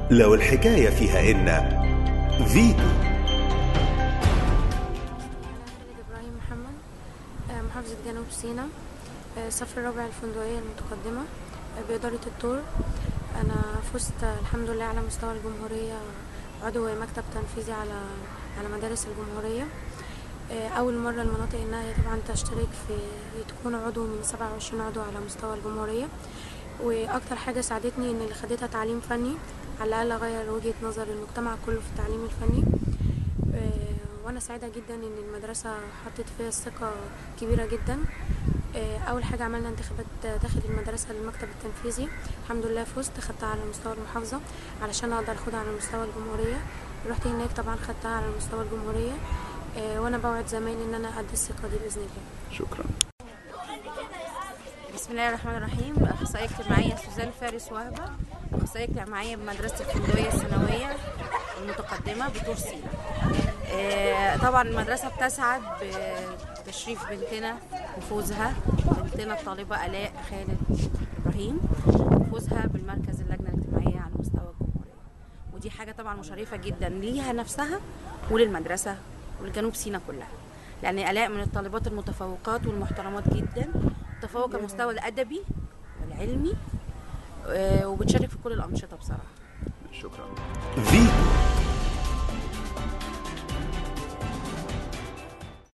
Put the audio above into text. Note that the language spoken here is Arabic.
لو الحكاية فيها إن فيتو. خالد إبراهيم محمد، محافظة جنوب سيناء، صف الرابع الفندقية المتقدمة بإدارة الطور. أنا فزت الحمد لله على مستوى الجمهورية عضو مكتب تنفيذي على مدارس الجمهورية. أول مرة المناطق النائية طبعا تشترك في تكون عضو من 27 عضو على مستوى الجمهورية. وأكتر حاجة ساعدتني إن اللي خدتها تعليم فني، على الأقل أغير وجهة نظر المجتمع كله في التعليم الفني. وأنا سعيدة جدا إن المدرسة حطت فيها ثقة كبيرة جدا. أول حاجة عملنا انتخابات داخل المدرسة للمكتب التنفيذي، الحمد لله فزت، خدتها على مستوى المحافظة علشان أقدر أخدها على مستوى الجمهورية. رحت هناك طبعا خدتها على مستوى الجمهورية، وأنا بوعد زمايلي إن أنا أدي الثقة دي بإذن الله. شكرا. بسم الله الرحمن الرحيم. أخصائية اجتماعية سوزان فارس وهبة، أخصائية اجتماعية بمدرسة الفندقية الثانوية المتقدمة بطور سيناء. طبعا المدرسة بتسعد بتشريف بنتنا وفوزها، بنتنا الطالبة آلاء خالد إبراهيم، وفوزها بالمركز اللجنة الاجتماعية على مستوى الجمهورية. ودي حاجة طبعا مشرفة جدا ليها نفسها وللمدرسة ولجنوب سيناء كلها، لأن آلاء من الطالبات المتفوقات والمحترمات جدا، تفوق المستوى الأدبي والعلمي، وبتشارك في كل الأنشطة بصراحة. شكرا. فيتو.